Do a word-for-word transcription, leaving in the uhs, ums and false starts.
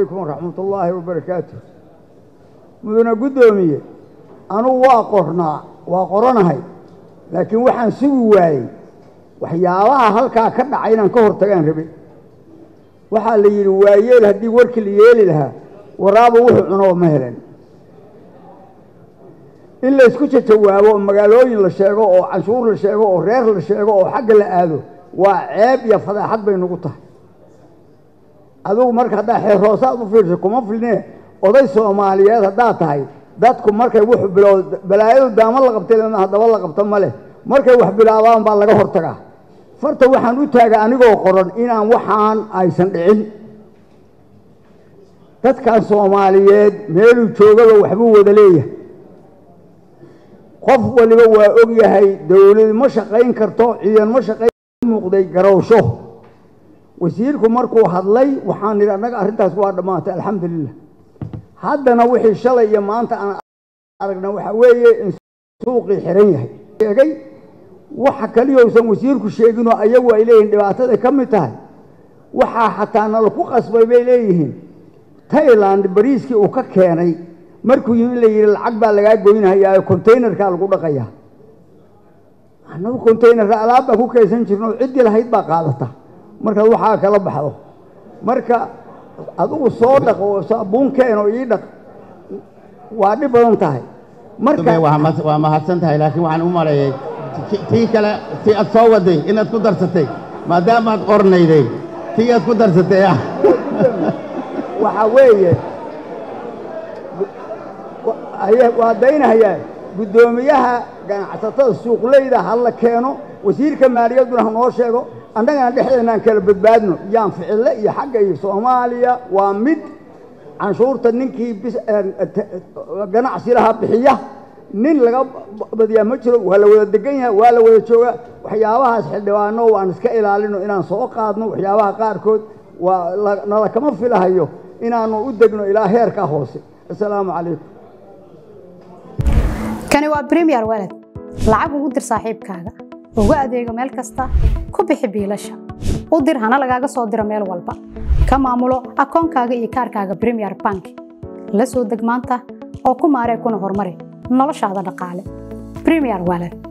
عليكم ورحمة الله وبركاته. مدن قدومية أنا واقرنا واقرنا هاي لكن وحن سوي وحياها هلكا كنا عينا كهر تجان ربي وحال اللي يوايل هدي ورك اللي يلي لها ورابه وحنا مهلا إلا يسكت توابه مقالوين للشيء أو عشور للشيء أو رير للشيء أو حق الأذو وعيب يفضل حد بين نقطة هذو مرك هذا حراسات وفيرسكم في النهاية وضي الصوماليات هذا تاي dadku markay wax bilow balaayadu daama la qabtay lana hadaba la qabto male markay wax bilaabaan baa laga hortagaa farta waxaan u taagaa anigoo qoran inaan waxaan aysan dhicin dadka Soomaaliyeed meel uu joogaba waxba wada leeyahay qof waliba waa og yahay dawladdu ma shaqayn karto ciidan ma shaqayn muuqday garowsho wasiirku markuu hadlay waxaan nidhi annaga arrintaas waa dhamaatay alxamdulillah haddana wixii shalay iyo maanta aan aragna waxa weeye in suuqii xiran yahay sheegay waxa kaliya oo san wasiirku sheegino ayagu ay leeyihiin dhibaatada ka mid tahay waxa xataa nal ku qasbay bay leeyihiin Thailand bariiskii uu ka keenay markuu yiri la yiri lacag baa laga goynayaa containerka lagu dhaqaya anagu container alaab ku kaysan jirno cidii lahayd baa qaadata marka waxa kala baxdo marka adigu soo dhaqo saabuunkeeno ii dhaq waa dhib badan tahay marka waa ma hadsan tahay laakiin waxaan u maleeyay tii kale tii aad soo waday inaad ku darsatay maadaama aad qornayday tii aad ku darsatay waxa weeye ayaa waa daynayaa gudoomiyaha ganacsatada suuqleyda hal la keeno wasiirka maaliyaduna noo sheego annagana dhexdeenaan kala badbaadno yaan ficille iyo xagga iyo Soomaaliya waa mid canshuurta ninkii ganacsi laha bixiya nin laga badiyaa ma jiro waa la wada degan yahay waa la wada jooga waxyaabahaas xildhibaano waan iska ilaalino inaan soo qaadno waxyaabaha qaarkood waa nala kama filahayo inaanu u degno ilaa heerka hoose assalaamu calaykum kani waa Premier Wallet lacag ugu dir saaxiibkaaga ugu adeego meel kasta ku bixi biilasha u dir hana lagaaga soo diro meel walba ka maamulo akoonkaaga iyo kaarkaaga Premier Bank la soo deg maanta oo ku maaree kuna horumari noloshaada dhaqaale Premier Wallet